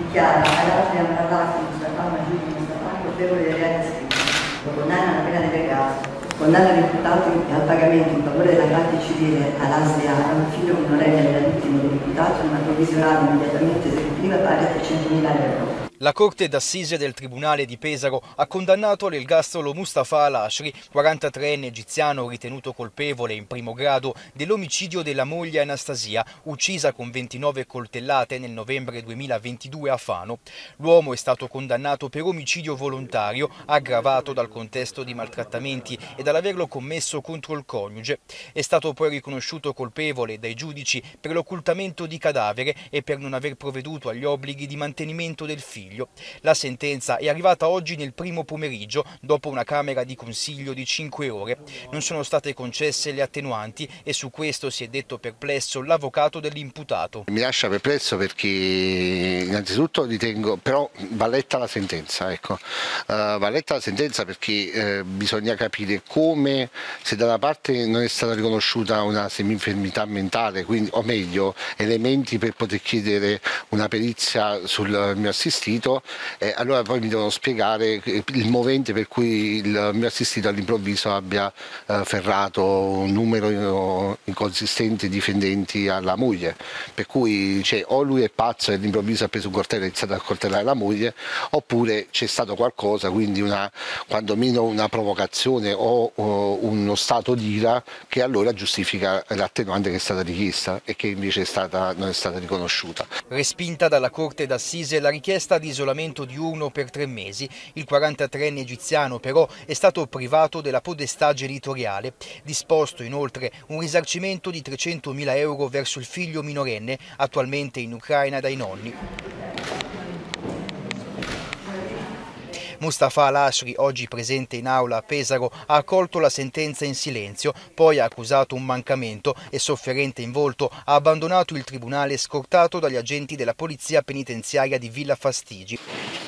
dichiara all'Asri Amrallati Mustafa Giulio Mustafa colpevole dei reati scritti, lo condanna alla pena dell'ergastolo, condanna l'imputato al pagamento in favore della parte civile all'Asri Amrallati, figlio minorenne della vittima dell'imputato, una provvisionale immediatamente esecutiva pari a 300.000 euro. La Corte d'Assise del Tribunale di Pesaro ha condannato all'ergastolo Mustafa Al-Ashri, 43enne egiziano ritenuto colpevole in primo grado dell'omicidio della moglie Anastasia, uccisa con 29 coltellate nel novembre 2022 a Fano. L'uomo è stato condannato per omicidio volontario, aggravato dal contesto di maltrattamenti e dall'averlo commesso contro il coniuge. È stato poi riconosciuto colpevole dai giudici per l'occultamento di cadavere e per non aver provveduto agli obblighi di mantenimento del figlio. La sentenza è arrivata oggi nel primo pomeriggio dopo una camera di consiglio di 5 ore. Non sono state concesse le attenuanti e su questo si è detto perplesso l'avvocato dell'imputato. Mi lascia perplesso perché innanzitutto ritengo, però va letta la sentenza, ecco. Va letta la sentenza perché bisogna capire come, se da una parte non è stata riconosciuta una semi-infermità mentale, quindi, o meglio, elementi per poter chiedere una perizia sul mio assistito, allora poi mi devono spiegare il movente per cui il mio assistito all'improvviso abbia ferrato un numero inconsistente di difendenti alla moglie, per cui o lui è pazzo e all'improvviso ha preso un coltello e ha iniziato a coltellare la moglie, oppure c'è stato qualcosa, quindi quantomeno una provocazione o uno stato d'ira che allora giustifica l'attenuante che è stata richiesta e che invece non è stata riconosciuta. Respinta dalla Corte d'Assise la richiesta di isolamento diurno per 3 mesi, il 43enne egiziano però è stato privato della potestà genitoriale. Disposto inoltre un risarcimento di 300.000 euro verso il figlio minorenne, attualmente in Ucraina dai nonni. Mustafa Al-Ashri, oggi presente in aula a Pesaro, ha accolto la sentenza in silenzio, poi ha accusato un mancamento e, sofferente in volto, ha abbandonato il tribunale scortato dagli agenti della polizia penitenziaria di Villa Fastigi.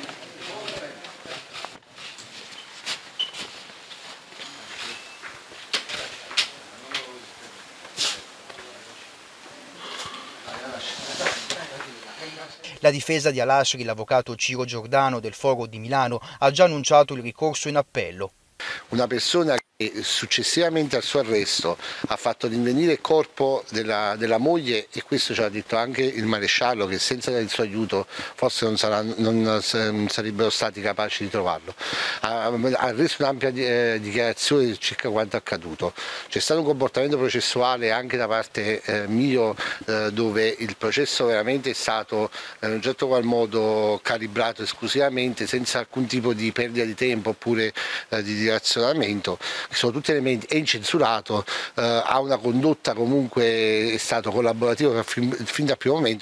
La difesa di Al-Ashri, l'avvocato Ciro Giordano del Foro di Milano, ha già annunciato il ricorso in appello. Una persona che successivamente al suo arresto ha fatto rinvenire il corpo della moglie, e questo ci ha detto anche il maresciallo, che senza il suo aiuto forse non sarebbero stati capaci di trovarlo. Ha reso un'ampia dichiarazione circa quanto accaduto. C'è stato un comportamento processuale anche da parte mio, dove il processo veramente è stato in un certo qual modo calibrato esclusivamente, senza alcun tipo di perdita di tempo oppure di dilazionamento. Sono tutti elementi, è incensurato, ha una condotta comunque, è stato collaborativo fin dal primo momento.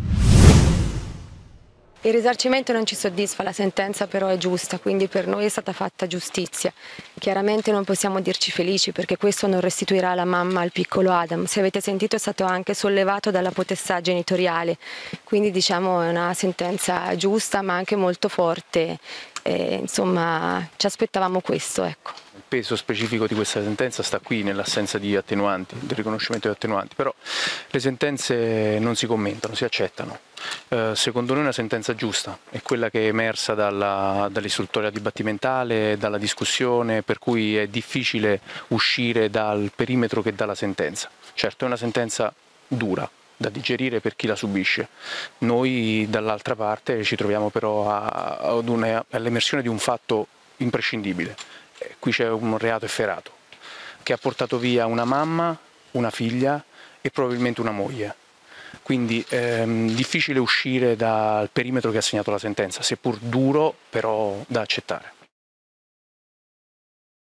Il risarcimento non ci soddisfa, la sentenza però è giusta, quindi per noi è stata fatta giustizia. Chiaramente non possiamo dirci felici perché questo non restituirà la mamma al piccolo Adam. Se avete sentito è stato anche sollevato dalla potestà genitoriale, quindi diciamo è una sentenza giusta ma anche molto forte. Insomma ci aspettavamo questo, ecco. Il peso specifico di questa sentenza sta qui, nell'assenza di attenuanti, del riconoscimento di attenuanti, però le sentenze non si commentano, si accettano. Secondo noi una sentenza giusta è quella che è emersa dall'istruttoria dibattimentale, dalla discussione, per cui è difficile uscire dal perimetro che dà la sentenza. Certo è una sentenza dura da digerire per chi la subisce. Noi dall'altra parte ci troviamo però all'emersione di un fatto imprescindibile. Qui c'è un reato efferato che ha portato via una mamma, una figlia e probabilmente una moglie. Quindi difficile uscire dal perimetro che ha segnato la sentenza, seppur duro però da accettare.